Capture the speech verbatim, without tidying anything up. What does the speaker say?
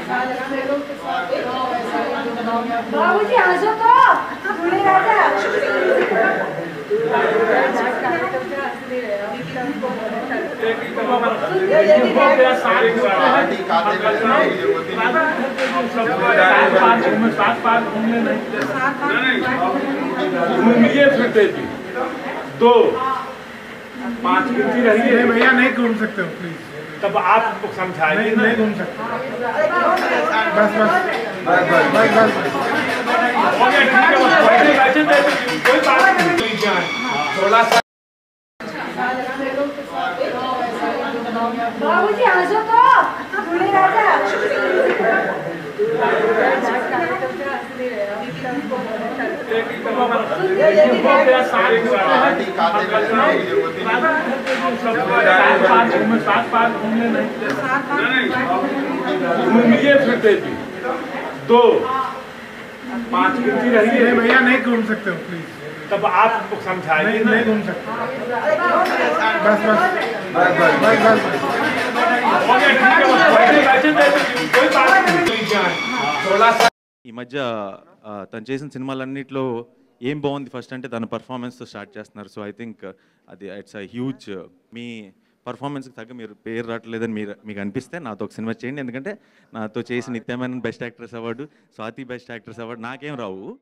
बाबूजी हंसो तो दूल्हे राजा घूमिए फिरते भी दो पाँच गिनती रही है भैया नहीं घूम सकते हो प्लीज तब आप समझाइए नहीं नहीं घूम सकते बस बस बस बस बस कोई बात नहीं थोड़ा सा बाबूजी हंसो तो दूल्हे राजा घूमिए फिरते भी दो पाँच गिनती रही है भैया नहीं घूम सकते हो प्लीज तब आप समझाइए नहीं नहीं घूम सकते बस बस बस बस बस कोई बात नहीं थोड़ा सा ఈ మధ్య తను చేసిన సినిమాలన్నింటిలో ఏం బాగుంది ఫస్ట్ అంటే తన పర్ఫార్మెన్స్తో స్టార్ట్ చేస్తున్నారు. సో ఐ థింక్ అది ఇట్స్ అ హ్యూజ్ మీ పర్ఫార్మెన్స్కి తగ్గ మీరు పేరు రావట్లేదని మీరు మీకు అనిపిస్తే నాతో ఒక సినిమా చేయండి. ఎందుకంటే నాతో చేసిన నిత్యమైన best actress award, Swathi best actress award నాకేం రావు.